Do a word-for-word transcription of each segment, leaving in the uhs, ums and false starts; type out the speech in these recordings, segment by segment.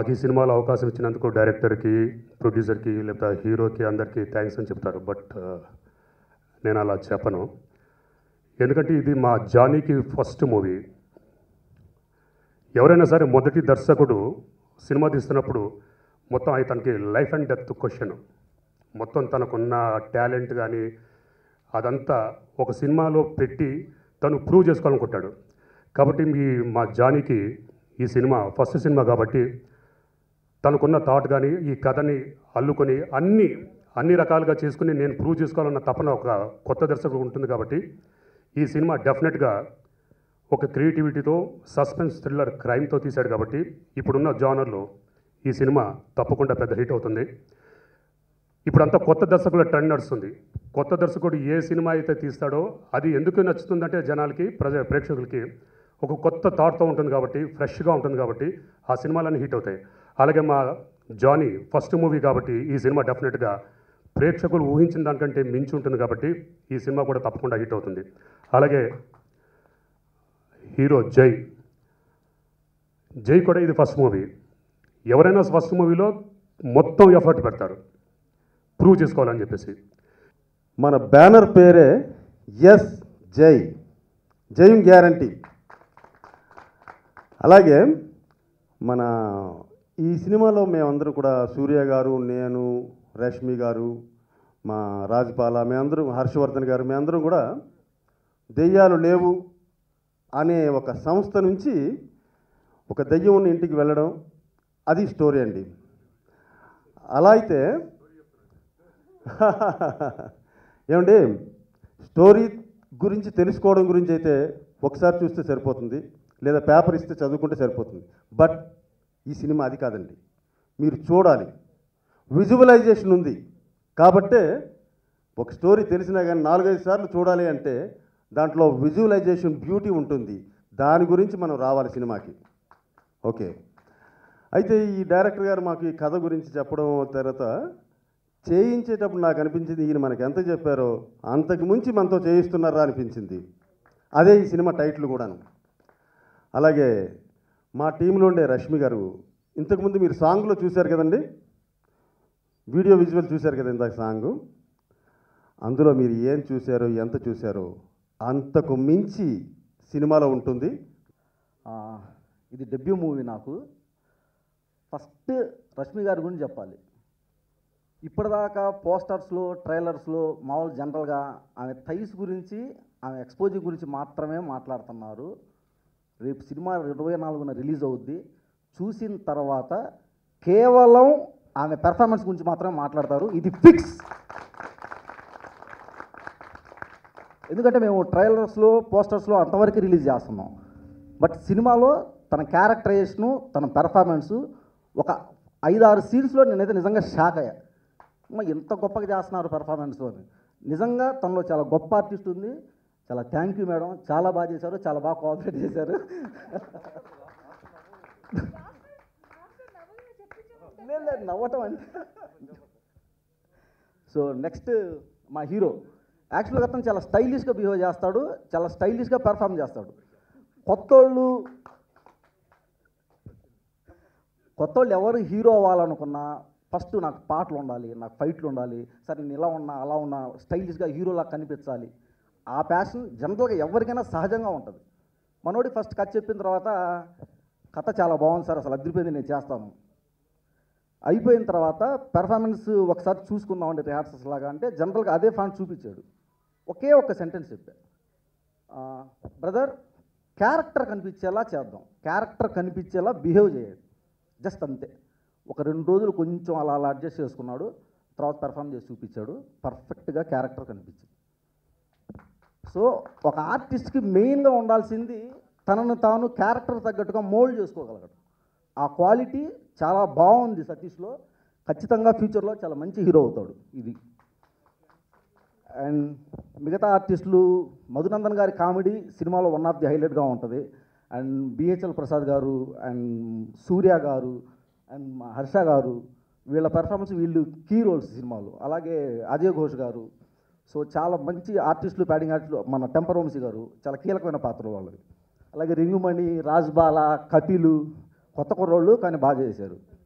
మాకు ఈ సినిమాలో అవకాశం ఇచ్చినందుకు డైరెక్టర్కి, ప్రొడ్యూసర్కి, లేకపోతే హీరోకి అందరికీ థ్యాంక్స్ అని చెప్తారు. బట్ నేను అలా చెప్పను. ఎందుకంటే ఇది మా జానీకి ఫస్ట్ మూవీ. ఎవరైనా సరే మొదటి దర్శకుడు సినిమా తీస్తున్నప్పుడు మొత్తం అయి తనకి లైఫ్ అండ్ డెత్ క్వశ్చన్, మొత్తం తనకున్న టాలెంట్ కానీ అదంతా ఒక సినిమాలో పెట్టి తను ప్రూవ్ చేసుకోవాలనుకుంటాడు. కాబట్టి మీ మా జానీకి ఈ సినిమా ఫస్ట్ సినిమా కాబట్టి తనకున్న థాట్ కానీ ఈ కథని అల్లుకొని అన్ని అన్ని రకాలుగా చేసుకుని నేను ప్రూవ్ చేసుకోవాలన్న తపన ఒక కొత్త దర్శకుడు ఉంటుంది. కాబట్టి ఈ సినిమా డెఫినెట్గా ఒక క్రియేటివిటీతో సస్పెన్స్ థ్రిల్లర్ క్రైమ్తో తీశాడు. కాబట్టి ఇప్పుడున్న జానర్లో ఈ సినిమా తప్పకుండా పెద్ద హిట్ అవుతుంది. ఇప్పుడంతా కొత్త దర్శకుల ట్రెండ్ నడుస్తుంది. కొత్త దర్శకుడు ఏ సినిమా అయితే తీస్తాడో అది ఎందుకు నచ్చుతుందంటే జనాలకి, ప్రజ ప్రేక్షకులకి ఒక కొత్త థాట్తో ఉంటుంది కాబట్టి, ఫ్రెష్గా ఉంటుంది కాబట్టి ఆ సినిమాలన్నీ హిట్ అవుతాయి. అలాగే మా జానీ ఫస్ట్ మూవీ కాబట్టి ఈ సినిమా డెఫినెట్గా ప్రేక్షకులు ఊహించిన దానికంటే మించి ఉంటుంది కాబట్టి ఈ సినిమా కూడా తప్పకుండా హిట్ అవుతుంది. అలాగే హీరో జై జై కూడా ఇది ఫస్ట్ మూవీ. ఎవరైనా ఫస్ట్ మూవీలో మొత్తం ఎఫర్ట్ పెడతారు ప్రూవ్ చేసుకోవాలని చెప్పేసి. మన బ్యానర్ పేరే ఎస్ జై, జయం గ్యారంటీ. అలాగే మన ఈ సినిమాలో మేమందరం కూడా సూర్య గారు, నేను, రష్మి గారు, మా రాజపాల, మేమందరం, హర్షవర్ధన్ గారు, మేమందరం కూడా దెయ్యాలు లేవు అనే ఒక సంస్థ నుంచి ఒక దెయ్యం ఉన్న ఇంటికి వెళ్ళడం, అది స్టోరీ అండి. అలా అయితే ఏమండి, స్టోరీ గురించి తెలుసుకోవడం గురించి అయితే ఒకసారి చూస్తే సరిపోతుంది, లేదా పేపర్ ఇస్తే చదువుకుంటే సరిపోతుంది. బట్ ఈ సినిమా అది కాదండి, మీరు చూడాలి. విజువలైజేషన్ ఉంది కాబట్టే ఒక స్టోరీ తెలిసినా కానీ నాలుగైదు సార్లు చూడాలి అంటే దాంట్లో విజువలైజేషన్ బ్యూటీ ఉంటుంది. దాని గురించి మనం రావాలి సినిమాకి. ఓకే, అయితే ఈ డైరెక్టర్ గారు మాకు ఈ కథ గురించి చెప్పడం తర్వాత చేయించేటప్పుడు నాకు అనిపించింది, ఈయన మనకి ఎంత చెప్పారో అంతకు మించి మనతో చేయిస్తున్నారా అనిపించింది. అదే ఈ సినిమా టైటిల్ కూడాను. అలాగే మా టీంలో ఉండే రష్మి గారు, ఇంతకుముందు మీరు సాంగ్లో చూశారు కదండి, వీడియో విజువల్ చూశారు కదా ఇందాక సాంగు, అందులో మీరు ఏం చూశారో ఎంత చూశారో అంతకు మించి సినిమాలో ఉంటుంది. ఇది డెబ్యూ మూవీ నాకు. ఫస్ట్ రష్మి గారి గురించి చెప్పాలి. ఇప్పటిదాకా పోస్టర్స్లో, ట్రైలర్స్లో మామూలు జనరల్గా ఆమె థైస్ గురించి, ఆమె ఎక్స్పోజింగ్ గురించి మాత్రమే మాట్లాడుతున్నారు. రేపు సినిమా ఇరవై నాలుగున రిలీజ్ అవుద్ది. చూసిన తర్వాత కేవలం ఆమె పెర్ఫార్మెన్స్ గురించి మాత్రమే మాట్లాడతారు. ఇది ఫిక్స్. ఎందుకంటే మేము ట్రైలర్స్లో, పోస్టర్స్లో అంతవరకు రిలీజ్ చేస్తున్నాం. బట్ సినిమాలో తన క్యారెక్టరైజేషను, తన పెర్ఫార్మెన్సు ఒక ఐదారు సీన్స్లో నేనైతే నిజంగా షాక్ అయ్యా. ఎంత గొప్పగా చేస్తున్నారు పెర్ఫార్మెన్స్ అని. నిజంగా తనలో చాలా గొప్ప ఆర్టిస్ట్ ఉంది. చాలా థ్యాంక్ యూ మేడం, చాలా బాగా చేశారు, చాలా బాగా కోఆపరేట్ చేశారు. లేదు నవ్వటం అంటే. సో నెక్స్ట్ మా హీరో యాక్చువల్గా అతను చాలా స్టైలిష్గా బిహేవ్ చేస్తాడు, చాలా స్టైలిష్గా పెర్ఫామ్ చేస్తాడు. కొత్తోళ్ళు కొత్తోళ్ళు ఎవరు హీరో అవ్వాలనుకున్నా ఫస్ట్ నాకు పాటలు ఉండాలి, నాకు ఫైట్లు ఉండాలి, సరే నేను ఇలా ఉన్నా అలా ఉన్నా స్టైలిష్గా హీరోలా కనిపించాలి. ఆ ప్యాషన్ జనరల్గా ఎవరికైనా సహజంగా ఉంటుంది. మనోడి ఫస్ట్ కథ చెప్పిన తర్వాత కథ చాలా బాగుంది సార్, అసలు అదిరిపోయింది, నేను చేస్తాను. అయిపోయిన తర్వాత పెర్ఫార్మెన్స్ ఒకసారి చూసుకుందామండి రిహార్సల్స్ లాగా అంటే జనరల్గా అదే ఫాంట్ చూపించాడు. ఒకే ఒక్క సెంటెన్స్ చెప్పా, బ్రదర్ క్యారెక్టర్ కనిపించేలా చేద్దాం, క్యారెక్టర్ కనిపించేలా బిహేవ్ చేయాలి, జస్ట్ అంతే. ఒక రెండు రోజులు కొంచెం అలా అలా అడ్జస్ట్ చేసుకున్నాడు. తర్వాత పెర్ఫామ్ చేసి చూపించాడు, పర్ఫెక్ట్గా క్యారెక్టర్ కనిపించింది. సో ఒక ఆర్టిస్ట్కి మెయిన్గా ఉండాల్సింది తనను తాను క్యారెక్టర్ తగ్గట్టుగా మోల్డ్ చేసుకోగలగడం. ఆ క్వాలిటీ చాలా బాగుంది సతీష్లో. ఖచ్చితంగా ఫ్యూచర్లో చాలా మంచి హీరో అవుతాడు. ఇది అండ్ మిగతా ఆర్టిస్టులు, మధునందన్ గారి కామెడీ సినిమాలో వన్ ఆఫ్ ది హైలైట్గా ఉంటుంది. అండ్ బిహెచ్ఎల్ ప్రసాద్ గారు అండ్ సూర్య గారు అండ్ మా హర్ష గారు, వీళ్ళ పెర్ఫార్మెన్స్, వీళ్ళు కీ రోల్స్ సినిమాలో. అలాగే అజయ్ ఘోష్ గారు. సో చాలా మంచి ఆర్టిస్టులు, ప్యాడింగ్ ఆర్టిస్టులు. మన టెంపర్ వంశీ గారు చాలా కీలకమైన పాత్ర వాళ్ళది. అలాగే రింగుమణి, రాజ్బాల, కపిలు కొత్త కుర్రోళ్ళు కానీ బాగా చేశారు.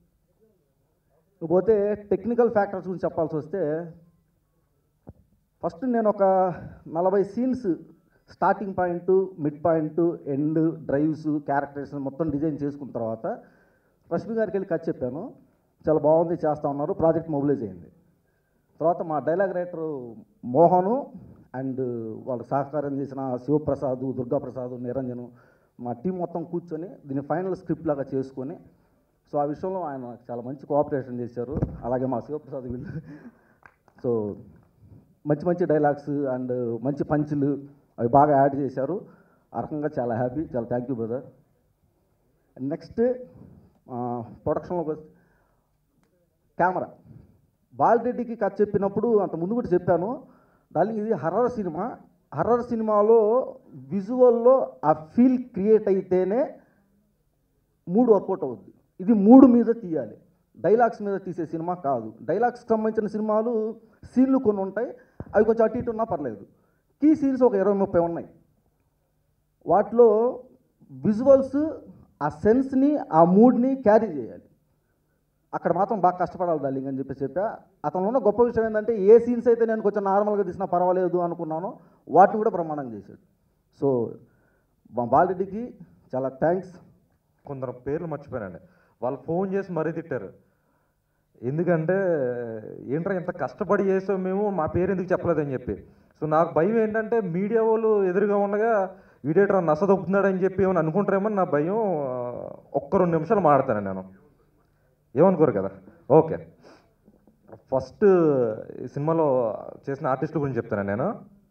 పోతే టెక్నికల్ ఫ్యాక్టర్స్ గురించి చెప్పాల్సి వస్తే ఫస్ట్ నేను ఒక నలభై scenes starting point, mid point, end, drives, characters మొత్తం డిజైన్ చేసుకున్న తర్వాత రష్మి గారికి వెళ్ళి కథ చెప్పాను. చాలా బాగుంది, చేస్తూ ఉన్నారు. ప్రాజెక్ట్ మొబిలైజ్ అయింది. తర్వాత మా డైలాగ్ రైటరు మోహను అండ్ వాళ్ళకి సహకారం చేసిన శివప్రసాద్, దుర్గాప్రసాద్, నిరంజను, మా టీం మొత్తం కూర్చొని దీన్ని ఫైనల్ స్క్రిప్ట్ లాగా చేసుకొని, సో ఆ విషయంలో ఆయన నాకు చాలా మంచి కోఆపరేషన్ చేశారు. అలాగే మా శివప్రసాద్ వీళ్ళు సో మంచి మంచి డైలాగ్స్ అండ్ మంచి పంచులు అవి బాగా యాడ్ చేశారు. ఆ రకంగా చాలా హ్యాపీ, చాలా థ్యాంక్ యూ బ్రదర్. నెక్స్ట్ ప్రొడక్షన్లోకి వస్తే కెమెరా. బాలరెడ్డికి కథ చెప్పినప్పుడు అంత ముందు కూడా చెప్పాను, డార్లింగ్ ఇది హర్రర్ సినిమా, హర్రర్ సినిమాలో విజువల్లో ఆ ఫీల్ క్రియేట్ అయితేనే మూడు వర్కౌట్ అవుద్ది. ఇది మూడు మీద తీయాలి, డైలాగ్స్ మీద తీసే సినిమా కాదు. డైలాగ్స్కి సంబంధించిన సినిమాలు సీన్లు కొన్ని ఉంటాయి, అవి కొంచెం అటు ఇటు ఉన్నా పర్లేదు. కీ సీన్స్ ఒక ఇరవై ముప్పై ఉన్నాయి. వాటిలో విజువల్స్ ఆ సెన్స్ని, ఆ మూడ్ని క్యారీ చేయాలి. అక్కడ మాత్రం బాగా కష్టపడాలి డార్లింగ్ అని చెప్పి చెప్పా. అతను ఉన్న గొప్ప విషయం ఏంటంటే ఏ సీన్స్ అయితే నేను కొంచెం నార్మల్గా తీసినా పర్వాలేదు అనుకున్నానో వాటిని కూడా బ్రహ్మాండంగా చేశాడు. సో మా బాలరెడ్డికి చాలా థ్యాంక్స్. కొందరు పేర్లు మర్చిపోయానండి, వాళ్ళు ఫోన్ చేసి మరీ తిట్టారు. ఎందుకంటే ఏంట్రా ఇంత కష్టపడి చేసాం మేము, మా పేరు ఎందుకు చెప్పలేదని చెప్పి. సో నాకు భయం ఏంటంటే మీడియా వాళ్ళు ఎదురుగా ఉండగా వీడియేటర్ నస దొప్పుతున్నాడని చెప్పి ఏమని అనుకుంటారేమో నా భయం. ఒక్క రెండు నిమిషాలు మాడతాను నేను, ఏమనుకోరు కదా. ఓకే, ఫస్ట్ ఈ సినిమాలో చేసిన ఆర్టిస్టుల గురించి చెప్తాను నేను.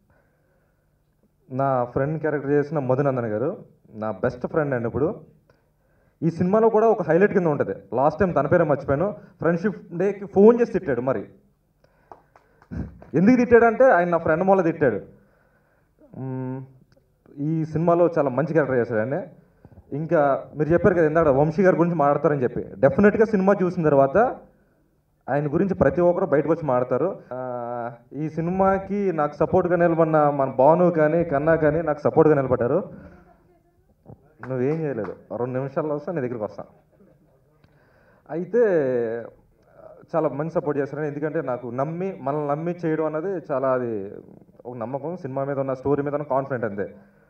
నా ఫ్రెండ్ క్యారెక్టర్ చేసిన మధునందన్ గారు నా బెస్ట్ ఫ్రెండ్ అండి. ఇప్పుడు ఈ సినిమాలో కూడా ఒక హైలైట్ కింద ఉంటుంది. లాస్ట్ టైం తన పేరే మర్చిపోయాను, ఫ్రెండ్షిప్ డేకి ఫోన్ చేసి తిట్టాడు. మరి ఎందుకు తిట్టాడంటే ఆయన నా ఫ్రెండ్ మూల తిట్టాడు. ఈ సినిమాలో చాలా మంచి క్యారెక్టర్ చేశాడండి. ఇంకా మీరు చెప్పారు కదా ఇందాక వంశీ గారి గురించి మాట్లాడతారని చెప్పి, డెఫినెట్గా సినిమా చూసిన తర్వాత ఆయన గురించి ప్రతి ఒక్కరు బయటకు వచ్చి మాట్లాడతారు. ఈ సినిమాకి నాకు సపోర్ట్గా నిలబడిన మన భాను కానీ కన్నా కానీ నాకు సపోర్ట్గా నిలబడ్డారు. నువ్వేం చేయలేదు, రెండు నిమిషాల్లో వస్తా నీ దగ్గరికి వస్తా. అయితే చాలా మంచి సపోర్ట్ చేస్తారని, ఎందుకంటే నాకు నమ్మి మనల్ని నమ్మి చేయడం అన్నది చాలా, అది ఒక నమ్మకం. సినిమా మీద ఉన్న స్టోరీ మీద ఉన్న కాన్ఫిడెంట్ అంతే.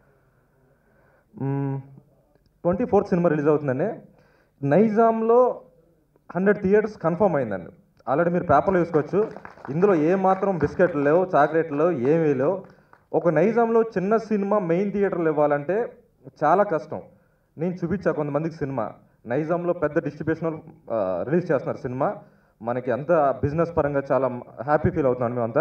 ట్వంటీ ఫోర్త్ సినిమా రిలీజ్ అవుతుందండి. నైజాంలో హండ్రెడ్ థియేటర్స్ కన్ఫర్మ్ అయిందండి. ఆల్రెడీ మీరు పేపర్లో చూసుకోవచ్చు. ఇందులో ఏమాత్రం బిస్కెట్లు లేవు, చాక్లెట్లు లేవు, ఏమీ లేవు. ఒక నైజాంలో చిన్న సినిమా మెయిన్ థియేటర్లు ఇవ్వాలంటే చాలా కష్టం. నేను చూపించా కొంతమందికి సినిమా. నైజాంలో పెద్ద డిస్ట్రిబ్యూషన్ రిలీజ్ చేస్తున్నారు సినిమా. మనకి అంతా బిజినెస్ పరంగా చాలా హ్యాపీ ఫీల్ అవుతున్నాం మేమంతా.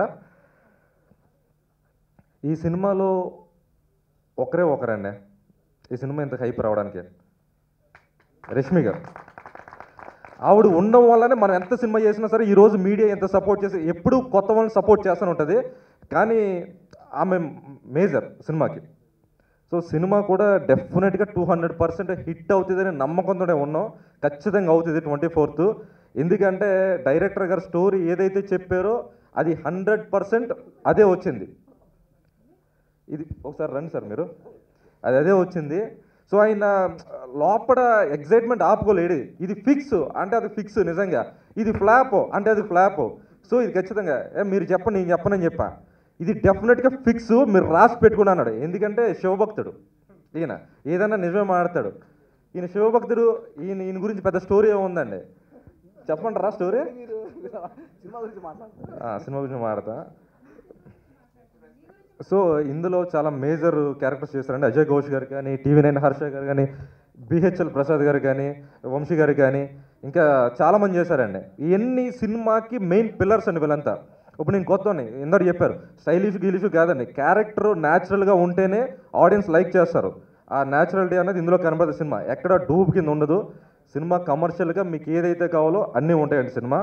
ఈ సినిమాలో ఒకరే ఒకరండి ఈ సినిమా ఇంత హైప్ రావడానికి, రష్మి గారు. ఆవిడ ఉండడం వల్లనే మనం ఎంత సినిమా చేసినా సరే ఈరోజు మీడియా ఎంత సపోర్ట్ చేసి, ఎప్పుడు కొత్త వాళ్ళని సపోర్ట్ చేస్తూనే ఉంటుంది. కానీ ఆమె మేజర్ సినిమాకి. సో సినిమా కూడా డెఫినెట్గా టూ హండ్రెడ్ పర్సెంట్ హిట్ అవుతుందని నమ్మకంతోనే ఉన్నాం. ఖచ్చితంగా అవుతుంది ట్వంటీ ఫోర్త్. ఎందుకంటే డైరెక్టర్ గారు స్టోరీ ఏదైతే చెప్పారో అది హండ్రెడ్ పర్సెంట్ అదే వచ్చింది. ఇది ఒకసారి రండి సార్ మీరు, అది అదే వచ్చింది. సో ఆయన లోపల ఎగ్జైట్మెంట్ ఆపుకోలేడు. ఇది ఫిక్స్ అంటే అది ఫిక్స్, నిజంగా ఇది ఫ్లాప్ అంటే అది ఫ్లాప్. సో ఇది ఖచ్చితంగా మీరు చెప్పండి, నేను చెప్పనని చెప్పా, ఇది డెఫినెట్గా ఫిక్స్, మీరు రాసి పెట్టుకుని అన్నాడు. ఎందుకంటే శివభక్తుడు ఈయన, ఏదైనా నిజమే మాట్లాడతాడు. ఈయన శివభక్తుడు. ఈయన ఈయన గురించి పెద్ద స్టోరీ ఏముందండి చెప్పండి రా స్టోరీ. సినిమా గురించి మాట్లాడతా సినిమా గురించి మాట్లాడతా. సో ఇందులో చాలా మేజర్ క్యారెక్టర్స్ చేస్తారండి. అజయ్ ఘోష్ గారు కానీ, టీవీ నైన్ హర్ష గారు కానీ, బిహెచ్ఎల్ ప్రసాద్ గారు కానీ, వంశీ గారు కానీ, ఇంకా చాలామంది చేశారండి. ఇవన్నీ సినిమాకి మెయిన్ పిల్లర్స్ అండి వీళ్ళంతా. ఇప్పుడు నేను కొత్తని ఇందరు చెప్పారు, స్టైలిష్ గీలిష్ కాదండి, క్యారెక్టర్ న్యాచురల్గా ఉంటేనే ఆడియన్స్ లైక్ చేస్తారు. ఆ న్యాచురాలిటీ అనేది ఇందులో కనబడుతుంది. సినిమా ఎక్కడ డూబ్ కింద ఉండదు. సినిమా కమర్షియల్గా మీకు ఏదైతే కావాలో అన్నీ ఉంటాయండి సినిమా.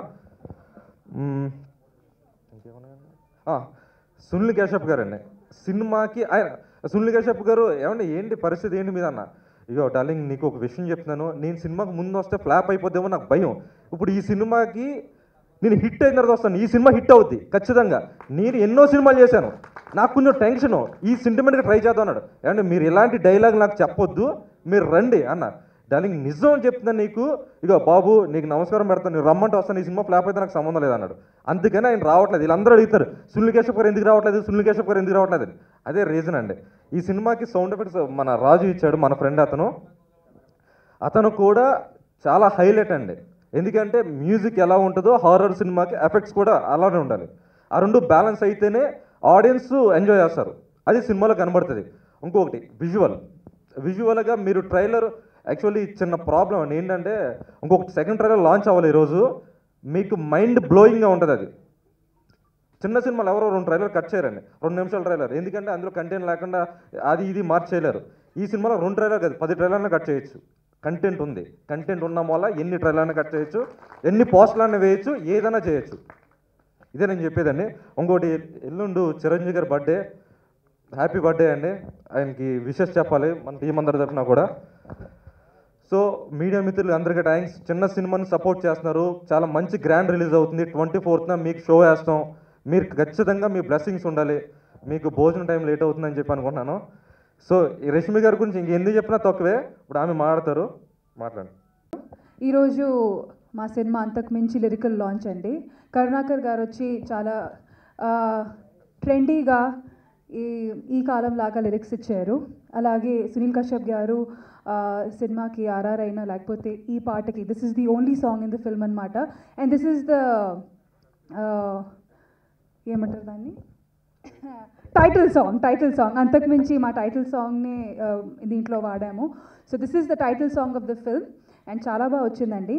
సునీల్ కశ్యప్ గారు అండి సినిమాకి. ఆయన సునీల్ కశ్యప్ గారు ఏమంటే ఏంటి పరిస్థితి ఏంటి మీద అన్న, ఇగో డార్లింగ్ నీకు ఒక విషయం చెప్తున్నాను, నేను సినిమాకి ముందు వస్తే ఫ్లాప్ అయిపోద్దేమో నాకు భయం. ఇప్పుడు ఈ సినిమాకి నేను హిట్ అయిన తర్వాత వస్తాను, ఈ సినిమా హిట్ అవుద్ది ఖచ్చితంగా. నేను ఎన్నో సినిమాలు చేశాను, నాకు కొంచెం టెన్షను, ఈ సెంటిమెంట్గా ట్రై చేద్దాం అన్నాడు. ఏమంటే మీరు ఇలాంటి డైలాగ్ నాకు చెప్పొద్దు, మీరు రండి అన్న. డార్లింగ్ నిజం అని చెప్తున్నాను నీకు, ఇగో బాబు నీకు నమస్కారం పెడతాను, నేను రమ్మంటే వస్తాను, ఈ సినిమా ఫ్లాప్ అయితే నాకు సంబంధం లేదన్నాడు. అందుకని ఆయన రావట్లేదు. వీళ్ళందరూ అడుగుతారు సునీల్ కశ్యప్ గారు ఎందుకు రావట్లేదు, సునీల్ కశ్యప్ గారు ఎందుకు రావట్లేదు. అదే రీజన్ అండి. ఈ సినిమాకి సౌండ్ ఎఫెక్ట్స్ మన రాజు ఇచ్చాడు, మన ఫ్రెండ్ అతను. అతను కూడా చాలా హైలైట్ అండి. ఎందుకంటే మ్యూజిక్ ఎలా ఉంటుందో హారర్ సినిమాకి ఎఫెక్ట్స్ కూడా అలానే ఉండాలి. ఆ రెండు బ్యాలెన్స్ అయితేనే ఆడియన్స్ ఎంజాయ్ చేస్తారు, అది సినిమాలో కనబడుతుంది. ఇంకొకటి విజువల్ విజువల్గా మీరు ట్రైలర్ యాక్చువల్లీ చిన్న ప్రాబ్లం అండి ఏంటంటే, ఇంకొక సెకండ్ ట్రైలర్ లాంచ్ అవ్వాలి ఈరోజు, మీకు మైండ్ బ్లోయింగ్గా ఉంటుంది. అది చిన్న సినిమాలు ఎవరో రెండు ట్రైలర్ కట్ చేయరండి, రెండు నిమిషాల ట్రైలర్, ఎందుకంటే అందులో కంటెంట్ లేకుండా అది ఇది మార్చేయలేరు. ఈ సినిమాలో రెండు ట్రైలర్ కాదు పది ట్రైలర్ని కట్ చేయొచ్చు. కంటెంట్ ఉంది, కంటెంట్ ఉన్న వల్ల ఎన్ని ట్రైలర్ని కట్ చేయొచ్చు, ఎన్ని పోస్టులన్నీ వేయచ్చు, ఏదైనా చేయొచ్చు. ఇదే నేను చెప్పేదండి. ఇంకోటి ఎల్లుండు చిరంజీవి గారి బర్త్డే, హ్యాపీ బర్త్డే అండి. ఆయనకి విషెస్ చెప్పాలి మన టీం అందరి తరఫున కూడా. సో మీడియా మిత్రులు అందరికీ థ్యాంక్స్. చిన్న సినిమాని సపోర్ట్ చేస్తున్నారు, చాలా మంచి గ్రాండ్ రిలీజ్ అవుతుంది. ట్వంటీ ఫోర్త్న మీకు షో వేస్తాం, మీరు ఖచ్చితంగా మీ బ్లెస్సింగ్స్ ఉండాలి. మీకు భోజనం టైం లేట్ అవుతుందని చెప్పి అనుకుంటున్నాను. సో ఈ రష్మి గారి గురించి ఇంకెందుకు చెప్పినా తక్కువే, ఇప్పుడు ఆమె మాట్లాడతారు, మాట్లాడండి. ఈరోజు మా సినిమా అంతకుమించి లిరికల్ లాంచ్ అండి. కరుణాకర్ గారు వచ్చి చాలా ట్రెండీగా ఈ ఈ కాలం లాగా లిరిక్స్ ఇచ్చారు. అలాగే సునీల్ కశ్యప్ గారు సినిమాకి ఆర్ఆర్ అయినా లేకపోతే ఈ పాటకి this is the only song in the film అనమాట. అండ్ దిస్ ఈస్ ద ఏమంటారు దాన్ని టైటిల్ సాంగ్ టైటిల్ సాంగ్ అంతకుమించి మా టైటిల్ సాంగ్ని దీంట్లో వాడాము. So this is the title song of the film and చాలా బాగా వచ్చిందండి.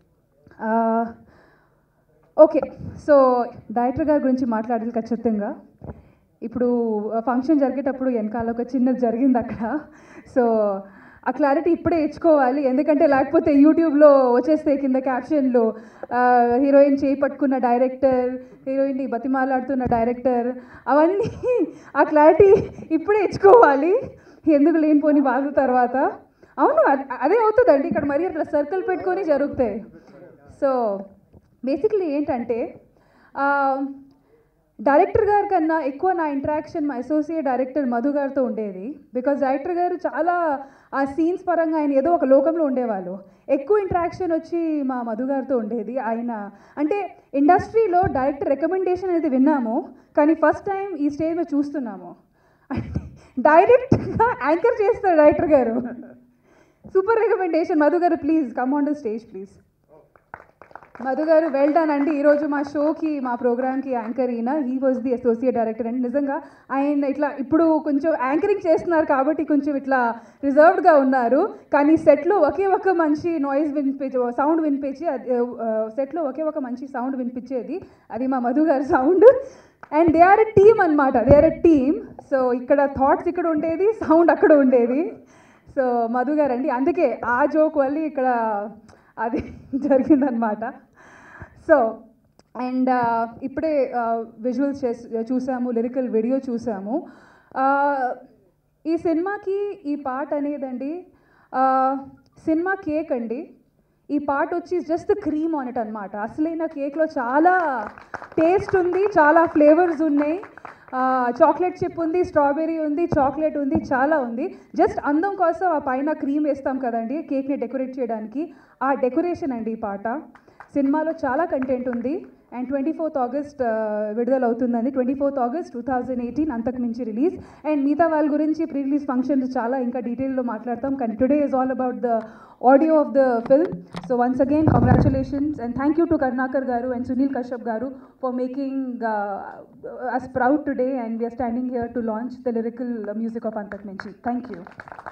ఓకే, సో డైరెక్టర్ గారి గురించి మాట్లాడాలి ఖచ్చితంగా. ఇప్పుడు ఫంక్షన్ జరిగేటప్పుడు వెనకాల ఒక చిన్నది జరిగింది అక్కడ. సో ఆ క్లారిటీ ఇప్పుడే ఇచ్చుకోవాలి, ఎందుకంటే లేకపోతే యూట్యూబ్లో వచ్చేస్తే కింద క్యాప్షన్లో హీరోయిన్ చేయి పట్టుకున్న డైరెక్టర్, హీరోయిన్ని బతిమాలాడుతున్న డైరెక్టర్, అవన్నీ ఆ క్లారిటీ ఇప్పుడే ఇచ్చుకోవాలి, ఎందుకు లేనిపోని బాధ తర్వాత. అవును అదే అవుతుందండి ఇక్కడ, మరి అట్లా సర్కిల్ పెట్టుకొని జరుగుతాయి. సో బేసిక్లీ ఏంటంటే డైరెక్టర్ గారి కన్నా ఎక్కువ నా ఇంటరాక్షన్ మా అసోసియేట్ డైరెక్టర్ మధు గారితో ఉండేది. బికాజ్ డైరెక్టర్ గారు చాలా ఆ సీన్స్ పరంగా ఆయన ఏదో ఒక లోకంలో ఉండేవాళ్ళు. ఎక్కువ ఇంటరాక్షన్ వచ్చి మా మధు గారితో ఉండేది. ఆయన అంటే ఇండస్ట్రీలో డైరెక్టర్ రికమెండేషన్ అనేది విన్నాము, కానీ ఫస్ట్ టైం ఈ స్టేజ్ మీద చూస్తున్నాము. అంటే డైరెక్ట్గా యాంకర్ చేస్తారు డైరెక్టర్ గారు. సూపర్ రికమెండేషన్ మధు గారు, please come on the stage please. Madhu గారు వెల్ డన్ అండి. ఈరోజు మా షోకి మా ప్రోగ్రామ్కి యాంకర్ ఈయన, he was the associate director అండి. నిజంగా ఆయన ఇట్లా ఇప్పుడు కొంచెం యాంకరింగ్ చేస్తున్నారు కాబట్టి కొంచెం ఇట్లా రిజర్వ్డ్గా ఉన్నారు, కానీ సెట్లో ఒకే ఒక మంచి నాయిస్ వినిపించే సౌండ్ వినిపించి సెట్లో ఒకే ఒక మంచి సౌండ్ వినిపించేది, అది మా మధు గారి sound. And they are a team అనమాట, they are a team. So ఇక్కడ థాట్స్ ఇక్కడ ఉండేది, సౌండ్ అక్కడ ఉండేది. సో మధు గారు అండి, అందుకే ఆ జోక్ వల్ల ఇక్కడ అది జరిగిందనమాట. సో అండ్ ఇప్పుడే విజువల్స్ చేసి చూసాము, లిరికల్ వీడియో చూసాము. ఈ సినిమాకి ఈ పాట అనేదండి సినిమా కేక్ అండి. ఈ పాట వచ్చి జస్ట్ క్రీమ్ ఆన్ ఇట్ అనమాట. అసలైన కేక్లో చాలా టేస్ట్ ఉంది, చాలా ఫ్లేవర్స్ ఉన్నాయి. చాక్లెట్ చిప్ ఉంది, స్ట్రాబెర్రీ ఉంది, చాక్లెట్ ఉంది, చాలా ఉంది. జస్ట్ అందం కోసం ఆ పైన క్రీమ్ వేస్తాం కదండి కేక్ని డెకరేట్ చేయడానికి, ఆ డెకరేషన్ అండి ఈ పాట. సినిమాలో చాలా కంటెంట్ ఉంది. అండ్ ట్వంటీ ఫోర్త్ ఆగస్ట్ విడుదల అవుతుందండి. Twenty fourth August two thousand eighteen అంతకుమించి రిలీజ్. అండ్ మిగతా వాళ్ళ గురించి ప్రీ రిలీజ్ ఫంక్షన్స్ చాలా ఇంకా డీటెయిల్లో మాట్లాడతాం, కానీ today is all about the audio of the film. So once again congratulations and thank you to Karnakar garu and Sunil Kashyap garu for making uh, us proud today, and we are standing here to launch the lyrical music of Antakuminchi. Thank you.